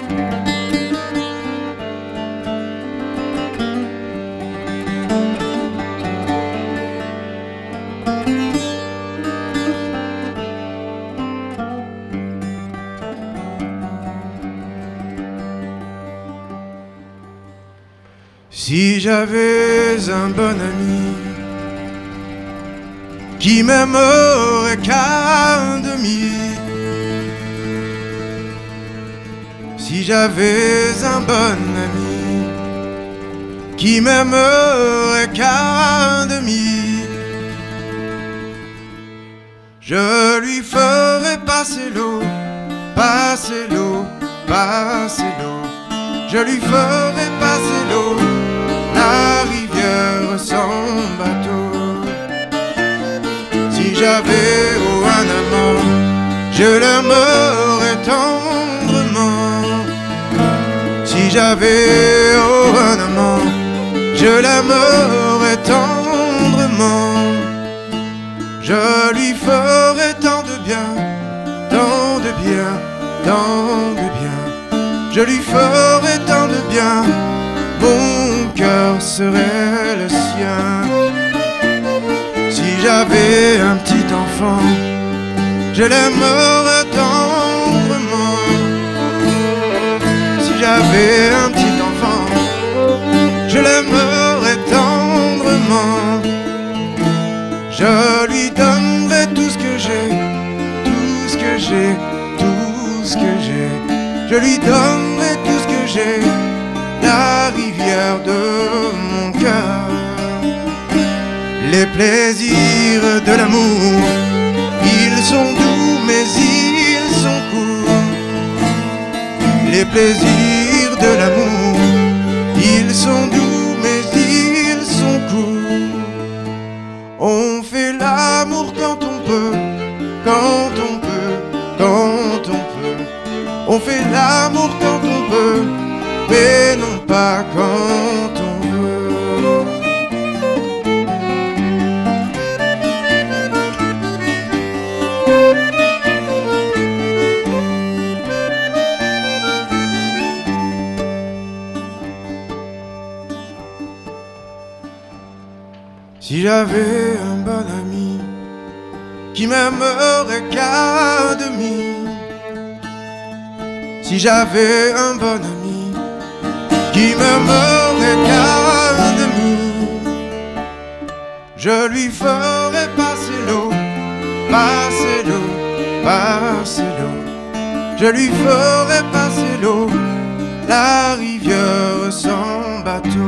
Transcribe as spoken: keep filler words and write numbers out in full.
Si j'avais un bon ami qui m'aimerait qu'à demi, si j'avais un bon ami qui m'aimerait qu'à demi, je lui ferais passer l'eau, passer l'eau, passer l'eau, je lui ferais passer l'eau, la rivière sans bateau. Si j'avais oh, un amant, je l'aimerais tendrement. Si j'avais oh, un amant, je l'aimerais tendrement. Je lui ferais tant de bien, tant de bien, tant de bien. Je lui ferais tant de bien, mon cœur serait le sien. Si j'avais un petit enfant, je l'aimerais tendrement. Si j'avais un petit enfant, je l'aimerais tendrement. Je lui donnerais tout ce que j'ai, tout ce que j'ai, tout ce que j'ai. Je lui donnerai tout ce que j'ai, la rivière de mon cœur. Les plaisirs de l'amour, ils sont doux mais ils sont courts. Les plaisirs de l'amour, ils sont doux mais ils sont courts. On fait l'amour quand on peut, quand on peut, quand on peut. On fait l'amour quand on peut, mais non pas quand on veut. Si j'avais un bon ami qui m'aimerait qu'à demi, si j'avais un bon ami qui m'aimerait qu'à demi, je lui ferais passer l'eau, passer l'eau, passer l'eau. Je lui ferais passer l'eau, la rivière sans bateau.